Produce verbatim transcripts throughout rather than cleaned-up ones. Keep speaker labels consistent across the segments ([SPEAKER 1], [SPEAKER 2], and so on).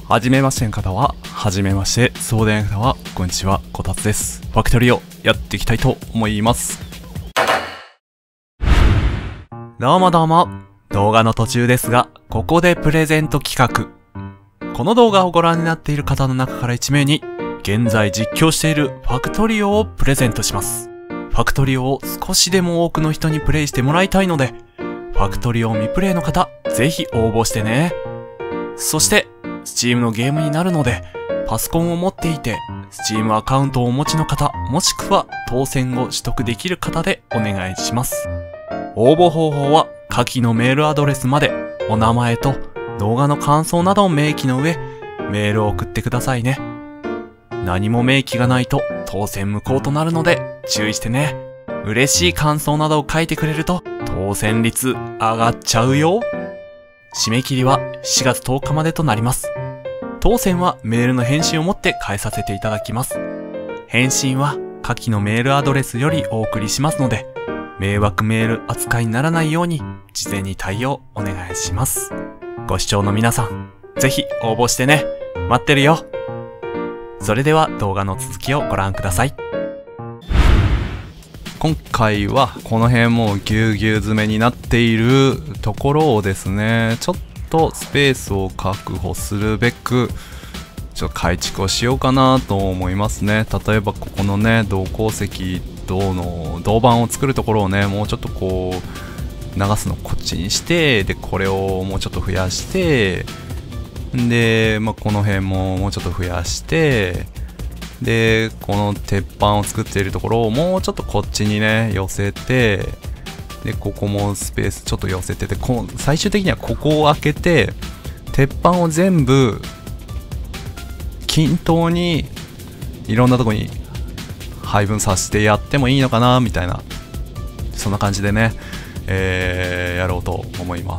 [SPEAKER 1] はじめましての方は、はじめまして、そうでない方は、こんにちは、こたつです。ファクトリーをやっていきたいと思います。どうもどうも、動画の途中ですが、ここでプレゼント企画。この動画をご覧になっている方の中からいち名に、現在実況しているファクトリオをプレゼントします。ファクトリオを少しでも多くの人にプレイしてもらいたいので、ファクトリオ未プレイの方、ぜひ応募してね。そして、Steam のゲームになるので、パソコンを持っていて、Steam アカウントをお持ちの方、もしくは当選を取得できる方でお願いします。応募方法は、下記のメールアドレスまで、お名前と動画の感想などを明記の上、メールを送ってくださいね。何も明記がないと当選無効となるので注意してね。嬉しい感想などを書いてくれると当選率上がっちゃうよ。締め切りはしがつとおかまでとなります。当選はメールの返信をもって返させていただきます。返信は下記のメールアドレスよりお送りしますので、迷惑メール扱いにならないように事前に対応お願いします。ご視聴の皆さん、ぜひ応募してね。待ってるよ。それでは動画の続きをご覧ください。今回はこの辺もぎゅうぎゅう詰めになっているところをですね、ちょっとスペースを確保するべくちょっと改築をしようかなと思いますね。例えばここのね、銅鉱石銅の銅板を作るところをね、もうちょっとこう流すのこっちにして、でこれをもうちょっと増やして、で、まあ、この辺ももうちょっと増やして、でこの鉄板を作っているところをもうちょっとこっちにね寄せて、でここもスペースちょっと寄せてて、こ最終的にはここを開けて鉄板を全部均等にいろんなとこに配分させてやってもいいのかなみたいな、そんな感じでね、えー、やろうと思います。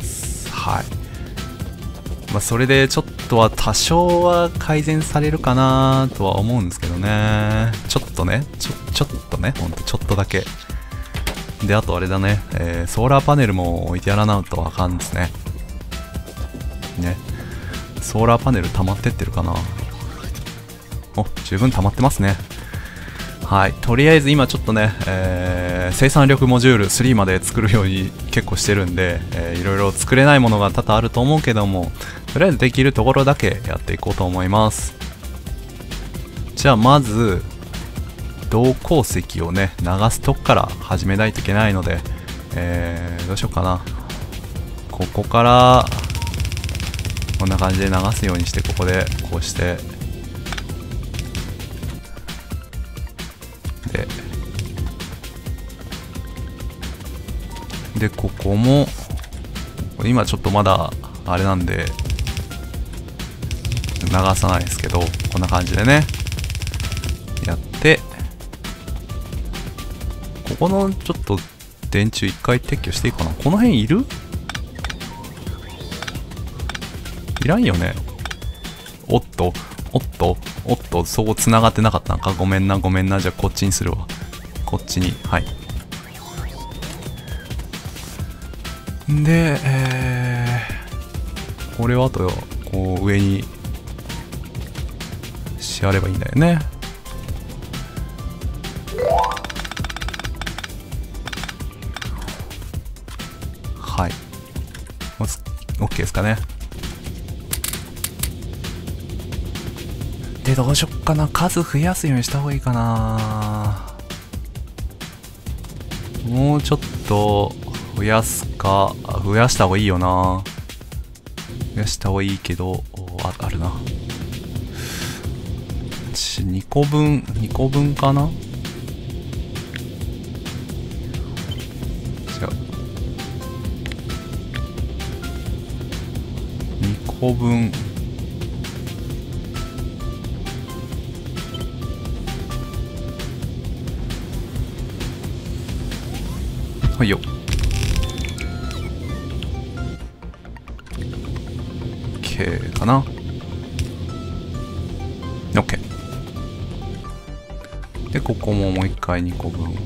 [SPEAKER 1] はい。まあ、それでちょっとは多少は改善されるかなとは思うんですけどね。ちょっとね、ちょ、ちょっとね、ほんとちょっとだけ。で、あとあれだね、えー、ソーラーパネルも置いてやらないとあかんですね。ね。ソーラーパネル溜まってってるかな。お、十分溜まってますね。はい。とりあえず今ちょっとね、えー、生産力モジュールスリーまで作るように結構してるんで、えー、いろいろ作れないものが多々あると思うけども、とりあえずできるところだけやっていこうと思います。じゃあまず、銅鉱石をね、流すとこから始めないといけないので、えー、どうしようかな。ここから、こんな感じで流すようにして、ここでこうして、で、でここも今ちょっとまだあれなんで流さないですけど、こんな感じでねやって、ここのちょっと電柱一回撤去していいかな。この辺いる？いらんよね。おっとおっとおっと、そこ繋がってなかったのか。ごめんなごめんな。じゃあこっちにするわ。こっちに。はい。で、えー、これをあとこう上にしやればいいんだよね。はい。OK ですかね。で、どうしよっかな。数増やすようにした方がいいかな。もうちょっと増やすか、増やした方がいいよな。増やした方がいいけど、あ、あるな。にこぶん、にこぶんかな。じゃあ、にこぶん。はいよ。OK かな。OK。で、ここももう一回にこぶん。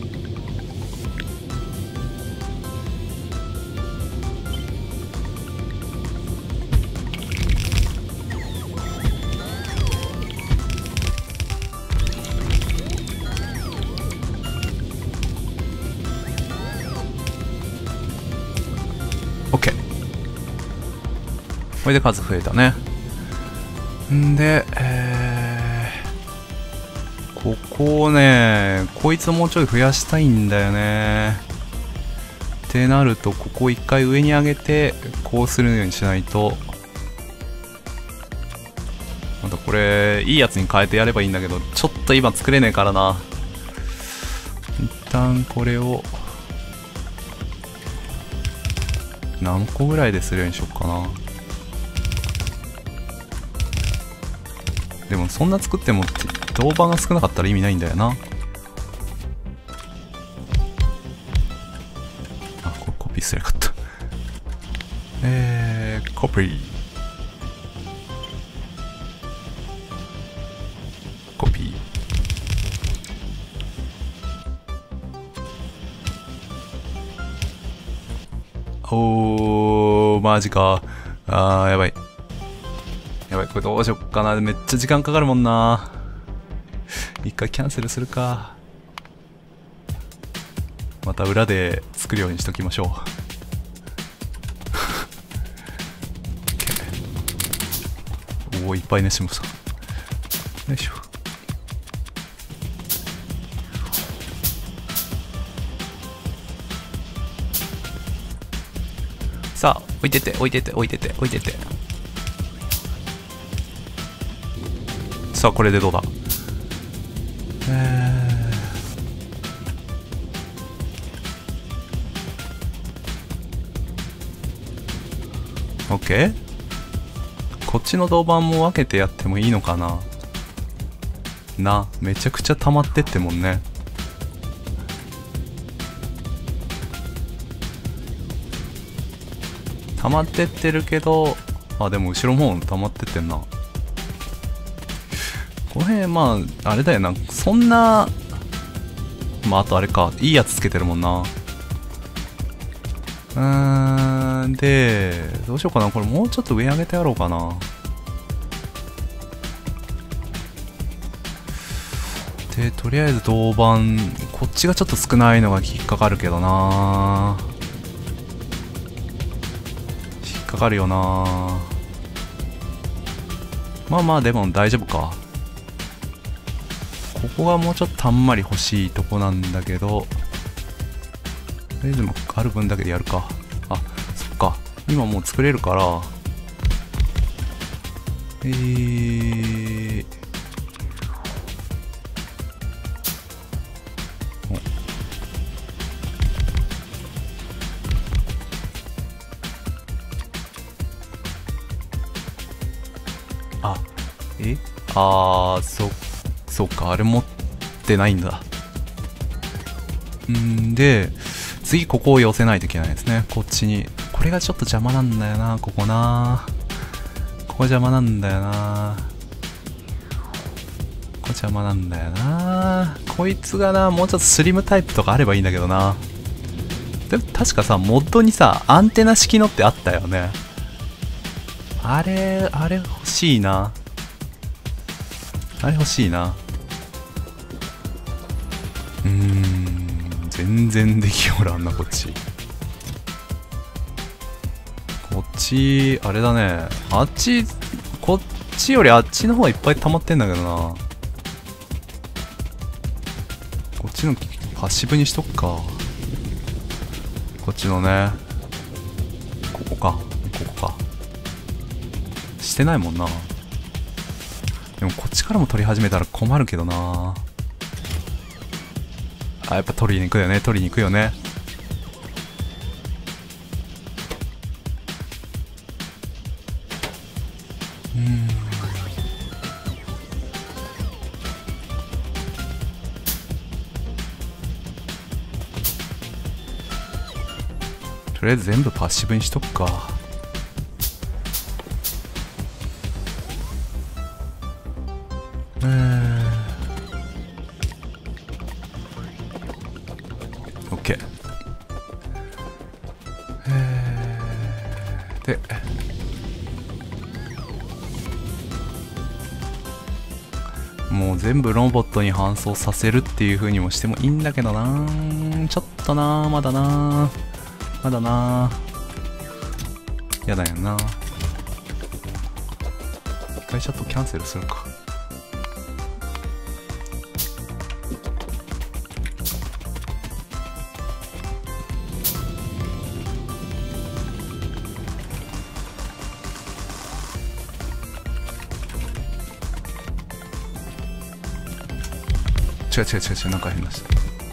[SPEAKER 1] れで数増えたね。んで、えー、ここをね、こいつをもうちょい増やしたいんだよね。ってなると、ここを一回上に上げて、こうするようにしないと。またこれ、いいやつに変えてやればいいんだけど、ちょっと今作れねえからな。一旦これを、何個ぐらいでするようにしよっかな。でもそんな作っても銅板が少なかったら意味ないんだよな。あ、これコピーすればよかった。えー、コピー。コピー。おー、マジか。あー、やばい。やばい、これどうしよっかな。めっちゃ時間かかるもんな。一回キャンセルするか。また裏で作るようにしときましょう。おお、いっぱいねしました。よいしょ。さあ、置いてって、置いてって、置いてって、置いてって。さあ、これでどうだ。えー、OK？ こっちの銅板も分けてやってもいいのかな。な、めちゃくちゃ溜まってってもんね。溜まってってるけど、あ、でも後ろも溜まってってんな。この辺、まあ、あれだよな。そんな、まあ、あとあれか。いいやつつけてるもんな。うーん、で、どうしようかな。これもうちょっと上上げてやろうかな。で、とりあえず銅板、こっちがちょっと少ないのが引っかかるけどな。引っかかるよな。まあまあ、でも大丈夫か。ここがもうちょっとたんまり欲しいとこなんだけど、とりあえずもある分だけでやるか。あ、そっか。今もう作れるから、えー、あ、えあー、そっそうか、あれ持ってないんだ。んで、次ここを寄せないといけないですね。こっちに。これがちょっと邪魔なんだよな、ここな。ここ邪魔なんだよな。ここ邪魔なんだよな。こいつがな、もうちょっとスリムタイプとかあればいいんだけどな。でも確かさ、モッドにさ、アンテナ式のってあったよね。あれ、あれ欲しいな。あれ欲しいな。うーん、全然できおらんな、こっち。こっち、あれだね。あっち、こっちよりあっちの方がいっぱい溜まってんだけどな。こっちのパッシブにしとくか。こっちのね。ここか。ここか。してないもんな。でもこっちからも取り始めたら困るけどな。あ、やっぱ取りに行くよね。取りに行くよね。うーん。とりあえず全部パッシブにしとくか。えー、OK。えー、で、もう全部ロボットに搬送させるっていう風にもしてもいいんだけどな。ちょっとな、まだな。まだな。やだよな。 回チャットキャンセルするか。違う違う違う違う、なんか変なした。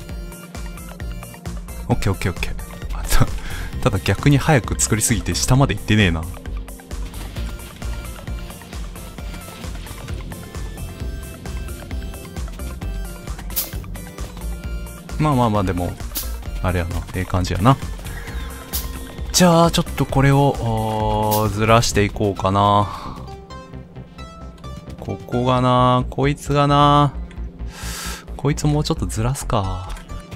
[SPEAKER 1] オッケーオッケーオッケー。あた、ただ逆に早く作りすぎて下まで行ってねえな。まあまあまあ、でもあれやな、ええ感じやな。じゃあちょっとこれをずらしていこうかな。ここがな、こいつがな、こいつもうちょっとずらすか。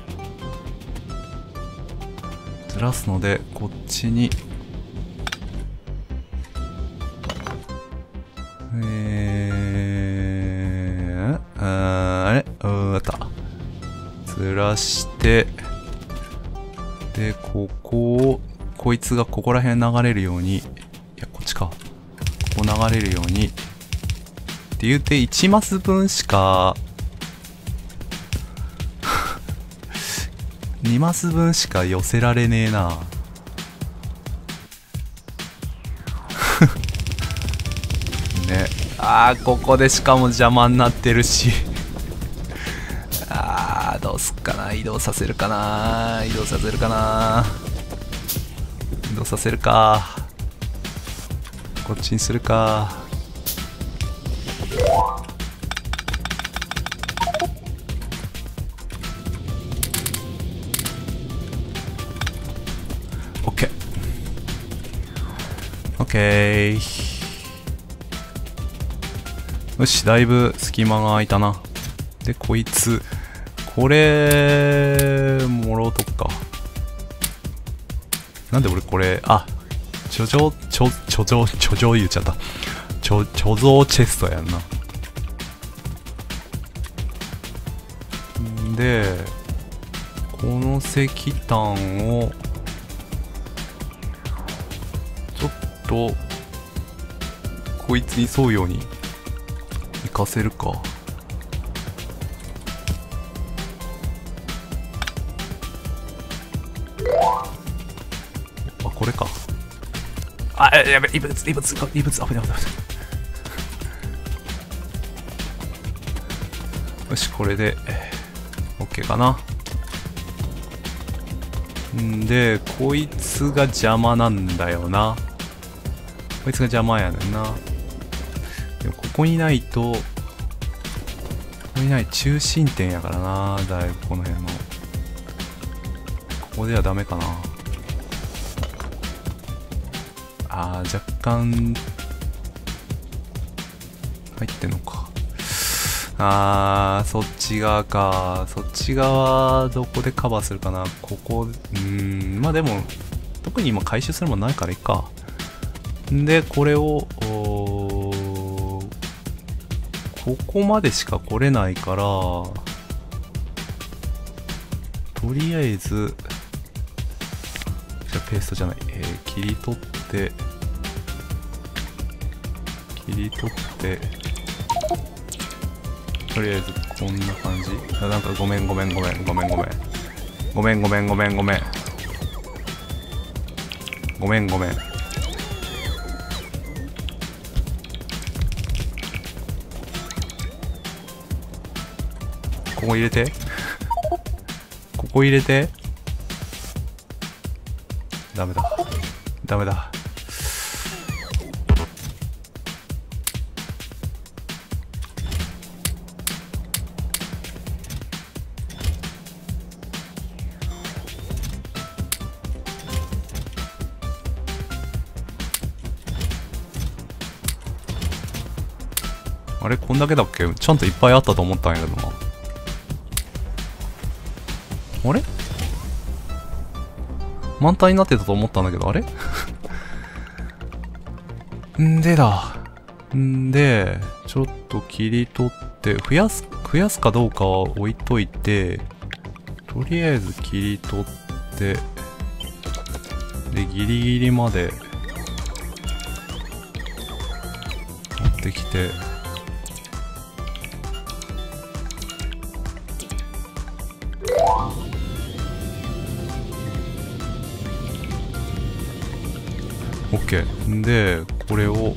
[SPEAKER 1] ずらすのでこっちにえー、ああれうーったずらして、でここをこいつがここら辺流れるように、いやこっちか、ここ流れるようにって言うていちマス分しかにマス分しか寄せられねえな。ね、あーここでしかも邪魔になってるしあーどうすっかな、移動させるかな、移動させるかな、移動させるか、こっちにするか。オッケー。よし、だいぶ隙間が空いたな。で、こいつ、これ、もろうとくか。なんで俺これ、あ、貯蔵、貯、貯蔵、貯蔵言っちゃった。貯、貯蔵チェストやんな。んで、この石炭を、ちょっとこいつに沿うように行かせるか。あ、これか。あ、やべ、異物異物異物、危ない危ない危ない。よし、これで OK かな。んでこいつが邪魔なんだよな。こいつが邪魔やねんな。でもここにないと、ここにない中心点やからな。だいぶこの辺のここではダメかな。あー若干入ってんのか。あーそっち側か。そっち側どこでカバーするかな。ここ、うーんまあでも特に今回収するもんないからいいか。でこれをここまでしか来れないから、とりあえずじゃあペーストじゃない、えー、切り取って切り取ってとりあえずこんな感じ。あ、なんかごめんごめんごめんごめんごめんごめんごめんごめんごめんごめんごめんここ入れてここ入れてダメだダメだ。あれこんだけだっけ。ちゃんといっぱいあったと思ったんやけどな。あれ満タンになってたと思ったんだけど、あれんでだ。んで、ちょっと切り取って、増やす、増やすかどうかは置いといて、とりあえず切り取って、で、ギリギリまで、 ってきて、オッケーでこれを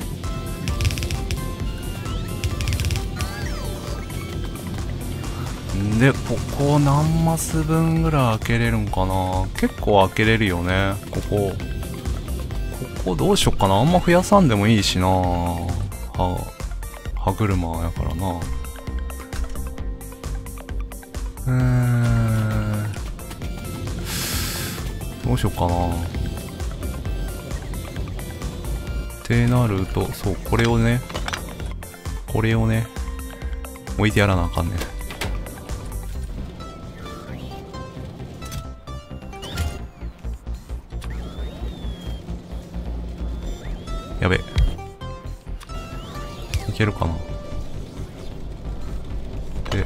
[SPEAKER 1] でここ何マス分ぐらい開けれるんかな。結構開けれるよね。ここここどうしよっかな。あんま増やさんでもいいしな。は歯車やからな。うーんどうしよっかなってなると、そうこれをねこれをね置いてやらなあかんね。やべ、いけるかな。で、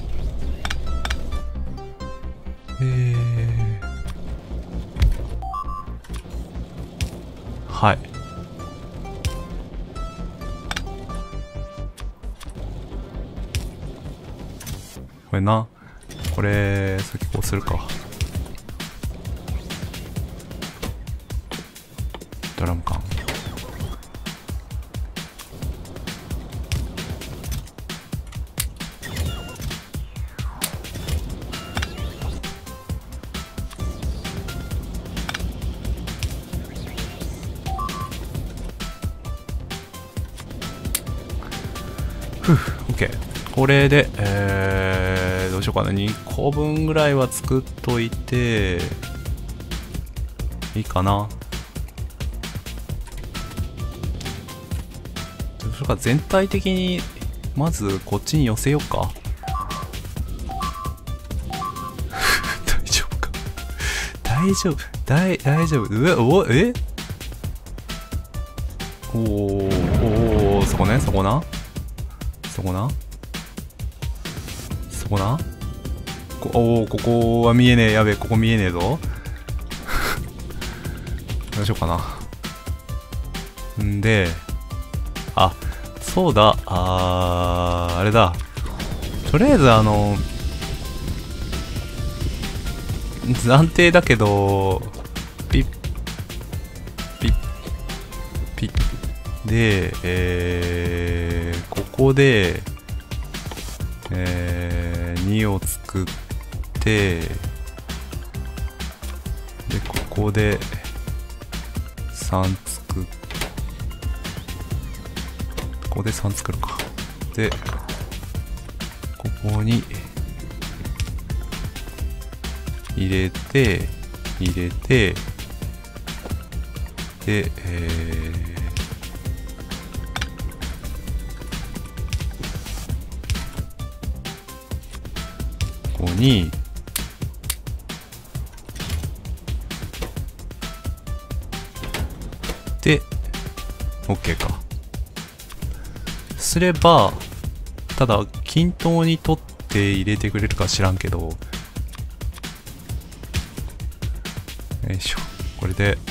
[SPEAKER 1] えー、はい。これな、これ先こうするか。ドラム缶。ふう、OK。これで、えー、どうしようかな。にこぶんぐらいは作っといて、いいかな。どうしようか。全体的に、まずこっちに寄せようか。大丈夫か。大丈夫。大、大丈夫。うわ、お、えおー、おー、そこね、そこな。そこなそこなこおお、ここは見えねえ。やべえ、ここ見えねえぞ。どうしようかな。んで、あ、そうだ、あー、あれだ。とりあえず、あの、暫定だけど、ピッ、ピッ、ピッ。で、えー、ここで、えー、にを作って、で、ここでさん作っ、ここでさん作るか。で、ここに入れて、入れて、で、えー、ここにで OK か。すれば、ただ均等に取って入れてくれるか知らんけど、よいしょ。これで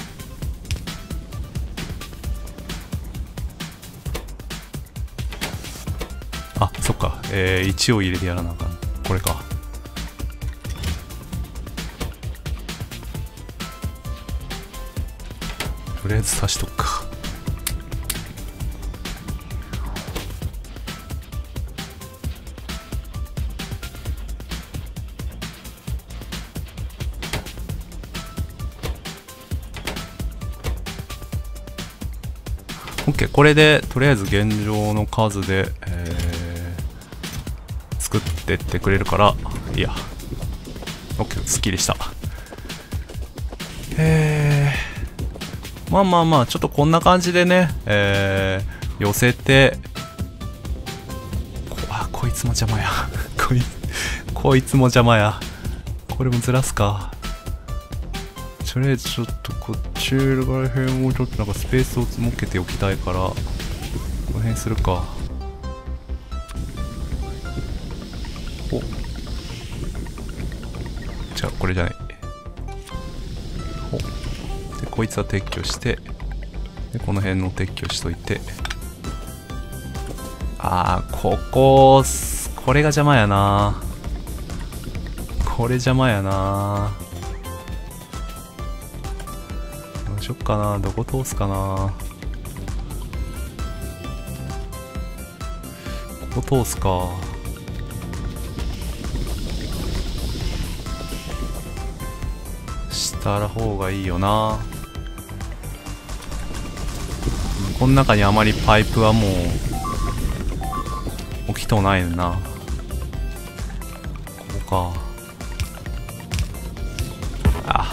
[SPEAKER 1] あ、そっか、えー、いちを入れてやらなあかん。これか。とりあえず刺しとくか。OK。これでとりあえず現状の数で、えー、作ってってくれるからいいや。 OK。 すっきりした。えー、まあまあまあちょっとこんな感じでね、えー、寄せて、こあこいつも邪魔やこいこいつも邪魔や。これもずらすか。とりあえずちょっとこっちら辺をちょっとなんかスペースを設けておきたいから、この辺するか。お、じゃあこれじゃない。おでこいつは撤去して、でこの辺の撤去しといて、 あー、ここ、これが邪魔やな。これ邪魔やな。どうしよっかな。どこ通すかな。ここ通すか。したら方がいいよな。この中にあまりパイプはもう起きとないな。ここか。あ、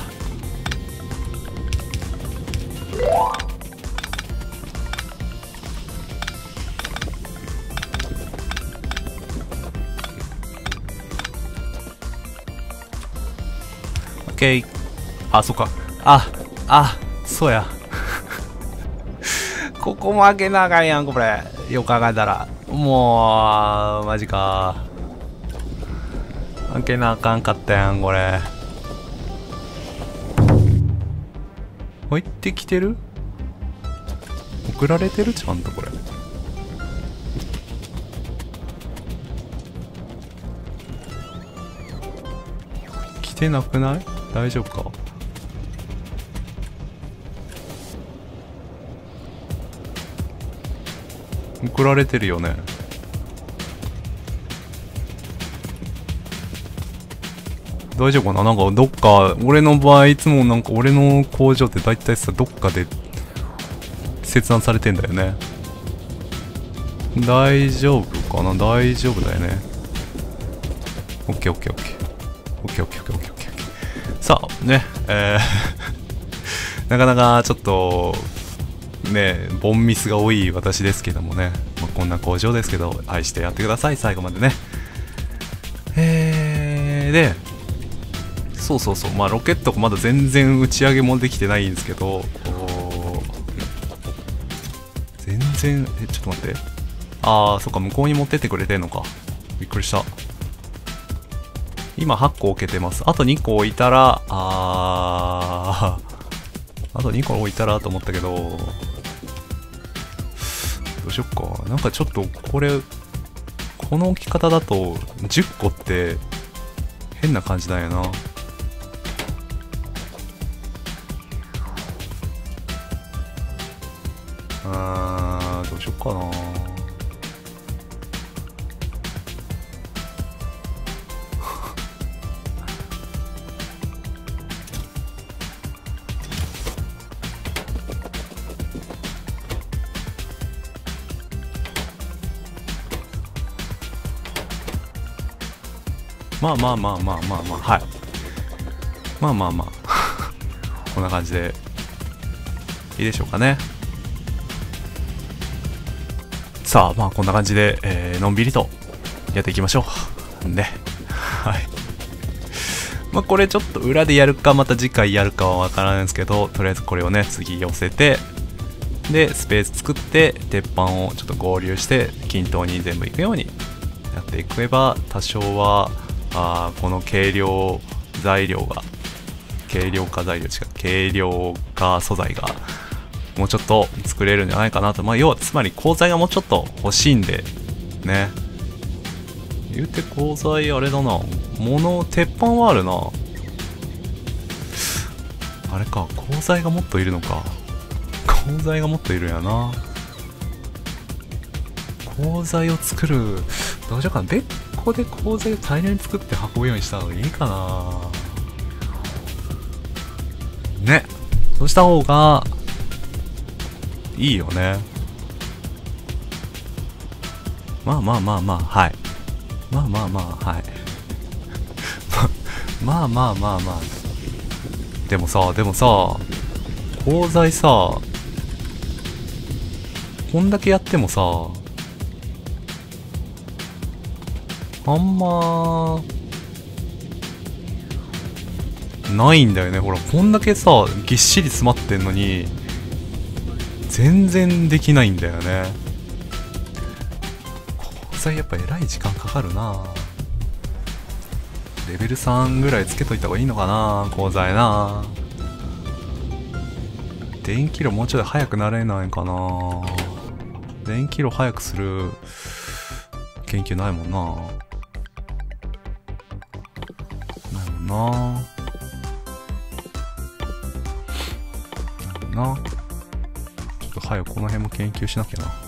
[SPEAKER 1] オッケー。あ、そっか。あ、あ、そうや。ここも開けなあかんやん、これ。よく考えたら。もう、マジか。開けなあかんかったやん、これ。入ってきてる？送られてる？ちゃんとこれ。来てなくない？大丈夫か？送られてるよね。大丈夫かな。なんかどっか、俺の場合いつもなんか俺の工場って大体さ、どっかで切断されてんだよね。大丈夫かな。大丈夫だよね。オッケーオッケーオッケーオッケーオッケーオッケーオッケーオッケー。さあね、えー、なかなかちょっとね、ボンミスが多い私ですけどもね、まあ、こんな工場ですけど愛してやってください、最後までね。えー、でそうそうそう、まあロケットまだ全然打ち上げもできてないんですけど、全然、え、ちょっと待って。ああ、そっか、向こうに持ってってくれてんのか。びっくりした。今はっこ置けてます。あとにこ置いたら、あー、あとにこ置いたらと思ったけど、どうしよっか。なんかちょっとこれ、この置き方だとじゅっこって変な感じだよな。あー、どうしよっかな。まあまあまあまあまあまあ、はい。まあまあまあ。こんな感じでいいでしょうかね。さあ、まあこんな感じで、えー、のんびりとやっていきましょう。ね。はい。まあこれちょっと裏でやるか、また次回やるかはわからないんですけど、とりあえずこれをね、次寄せて、で、スペース作って、鉄板をちょっと合流して、均等に全部いくようにやっていけば、多少は、あこの軽量材料が、軽量化材料違う、軽量化素材が、もうちょっと作れるんじゃないかなと。まあ、要は、つまり鋼材がもうちょっと欲しいんで、ね。言うて鋼材あれだな。物、鉄板はあるな。あれか、鋼材がもっといるのか。鋼材がもっといるんやな。鋼材を作る、どうしようかな。別個で鋼材を大量に作って運ぶようにした方がいいかな。ね。そうした方が、いいよね。まあまあまあまあ、はい。まあまあまあ、はい。まあまあまあまあ。でもさ、でもさ、鋼材さ、こんだけやってもさ、あんま、ないんだよね。ほら、こんだけさ、ぎっしり詰まってんのに、全然できないんだよね。鋼材やっぱえらい時間かかるな。レベルさんぐらいつけといた方がいいのかな、鋼材な。電気量もうちょい早くなれないかな。 電気炉早くする研究ないもんな。ないもんな。ないもんな。ちょっと早くこの辺も研究しなきゃな。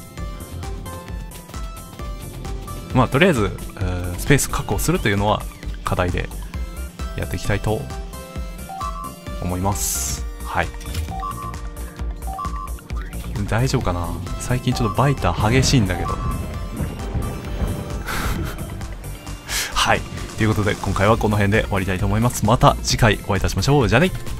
[SPEAKER 1] まあとりあえず、えー、スペース確保するというのは課題でやっていきたいと思います。はい。大丈夫かな。最近ちょっとバイター激しいんだけどはい、ということで今回はこの辺で終わりたいと思います。また次回お会いいたしましょう。じゃあね。